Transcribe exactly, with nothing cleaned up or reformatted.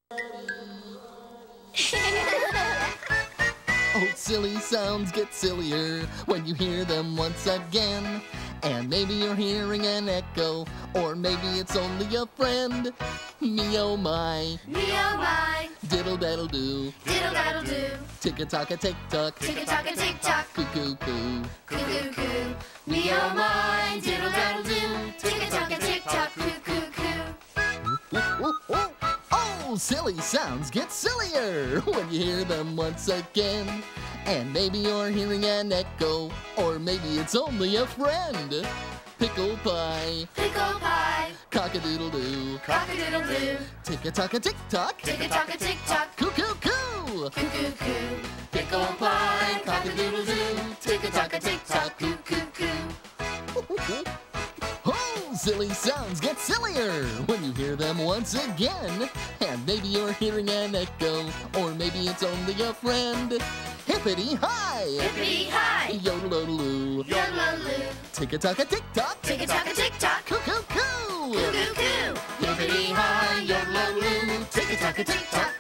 Oh, silly sounds get sillier when you hear them once again. And maybe you're hearing an echo, or maybe it's only a friend. Me oh my, Me oh my, diddle daddle do, diddle daddle do, tick a tock a tick tock, tick a tock a tick tock, coo coo coo. coo coo coo. Me oh my, diddle daddle do, tick a tock a tick tock, coo coo coo. Ooh, ooh, ooh. Oh, silly sounds get sillier when you hear them once again. And maybe you're hearing an echo, or maybe it's only a friend. Pickle pie, Pickle pie, cock-a-doodle-doo, cock-a-doodle doo, tick-a-tock-a-tick-tock, tick a tock a tick tock, coo coo coo. coo coo coo. Pickle pie, cock-a-doodle doo, tick a tock a tick tock, coo coo coo. Oh, silly sounds get sillier when you hear them once again. And maybe you're hearing an echo, or maybe it's only a friend. Hippity hi, Hippity hi, yodel-odel-oo, yodel-oo, tick a tock a tick tock, tick a tock a tick tock, coo coo coo. coo coo coo. Hippity hi, yodel-oo, tick a tock a tick tock.